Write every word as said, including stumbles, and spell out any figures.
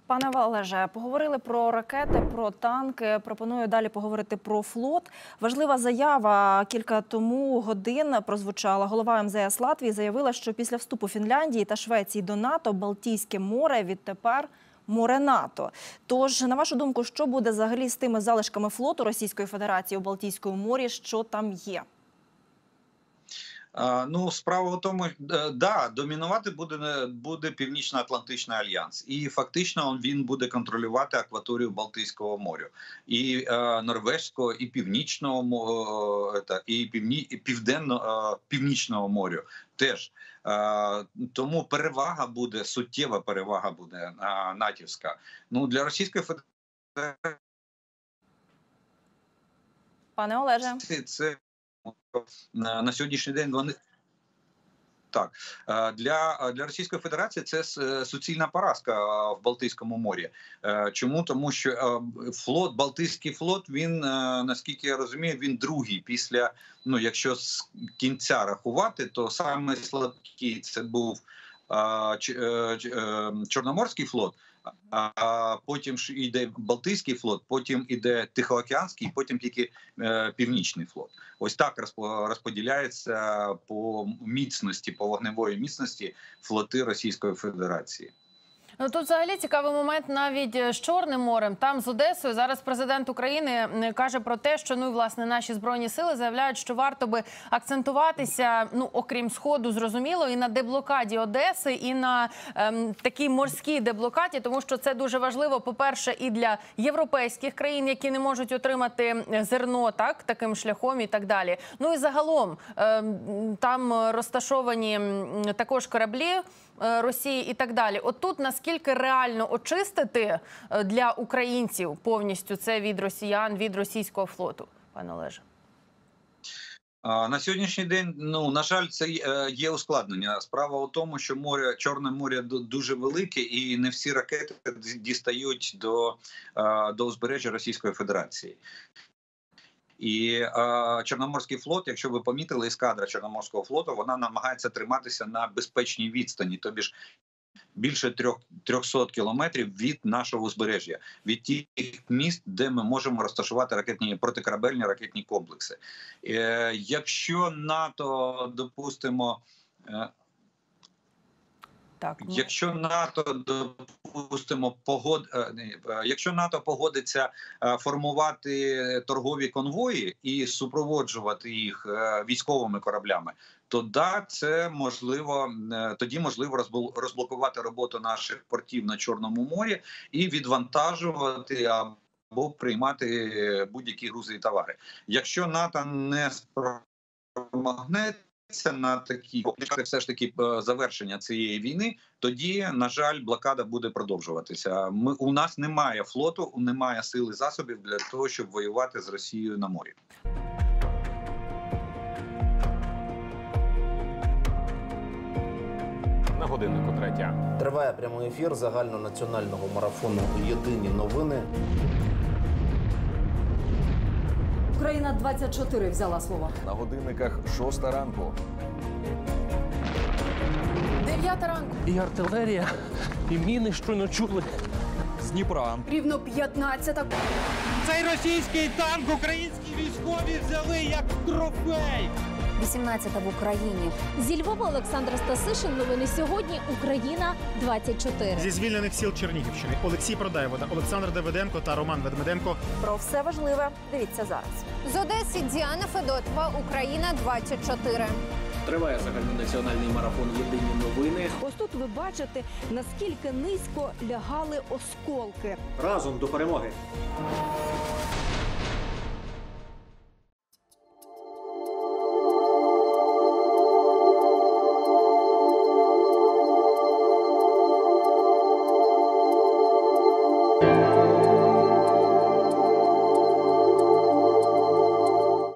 Пане Олеже, поговорили про ракети, про танки. Пропоную далі поговорити про флот. Важлива заява кілька тому годин прозвучала. Голова ем зе ес Латвії заявила, що після вступу Фінляндії та Швеції до НАТО Балтійське море відтепер море НАТО. Тож, на вашу думку, що буде взагалі з тими залишками флоту Російської Федерації у Балтійському морі, що там є? Ну, справа в тому, да, домінувати буде, буде Північно-Атлантичний альянс. І фактично він буде контролювати акваторію Балтійського моря. І е, Норвезького, і Північного, е, і, Півні, і Південно, е, Північного моря теж. Е, тому перевага буде, суттєва перевага буде е, натівська. Ну, для Російської Федерації... Пане Олеже. Це... На сьогоднішній день вони так для для Російської Федерації це суцільна поразка в Балтійському морі. Чому? Тому що флот, Балтійський флот, він, наскільки я розумію, він другий після, ну, якщо з кінця рахувати, то саме слабкий це був Чорноморський флот. А потім ж йде Балтійський флот, потім йде Тихоокеанський, потім тільки е, Північний флот. Ось так розподіляється по міцності, по вогневої міцності флоти Російської Федерації. Ну, тут взагалі цікавий момент навіть з Чорним морем, там з Одесою. Зараз президент України каже про те, що, ну, власне, наші Збройні сили заявляють, що варто би акцентуватися, ну, окрім Сходу, зрозуміло, і на деблокаді Одеси, і на ем, такій морській деблокаді, тому що це дуже важливо, по-перше, і для європейських країн, які не можуть отримати зерно, так, таким шляхом і так далі. Ну, і загалом, ем, там розташовані також кораблі Росії і так далі. От тут наскільки реально очистити для українців повністю це від росіян, від російського флоту, пане Олеже? На сьогоднішній день, ну, на жаль, це є ускладнення. Справа у тому, що море, Чорне море дуже велике і не всі ракети дістають до, до узбережжя Російської Федерації. І е, Чорноморський флот, якщо ви помітили, ескадра Чорноморського флоту, вона намагається триматися на безпечній відстані, тобі ж більше трьохсот кілометрів від нашого узбережжя, від тих міст, де ми можемо розташувати ракетні, протикорабельні ракетні комплекси. Е, якщо НАТО, допустимо, е, Так, ну... Якщо НАТО, допустимо, погод... Якщо НАТО погодиться формувати торгові конвої і супроводжувати їх військовими кораблями, то да, це можливо, тоді можливо розблокувати роботу наших портів на Чорному морі і відвантажувати або приймати будь-які грузи і товари. Якщо НАТО не спромагне на такі все ж таки завершення цієї війни, тоді, на жаль, блокада буде продовжуватися. Ми, у нас немає флоту, немає сил і засобів для того, щоб воювати з Росією на морі. На годиннику третя. Триває прямий ефір загальнонаціонального марафону «Єдині новини». Україна двадцять чотири взяла слово. На годинниках шоста ранку. Дев'ята ранку. І артилерія, і міни щойно чули. З Дніпра. Рівно п'ятнадцята. Цей російський танк українські військові взяли як трофей. вісімнадцята в Україні. Зі Львова Олександр Стасишин. Новини сьогодні. Україна двадцять чотири. Зі звільнених сіл Чернігівщини. Олексій Продаєвода, Олександр Давиденко та Роман Ведмеденко. Про все важливе дивіться зараз. З Одеси Діана Федотова. Україна двадцять чотири. Триває загальнонаціональний марафон «Єдині новини». Ось тут ви бачите, наскільки низько лягали осколки. Разом до перемоги.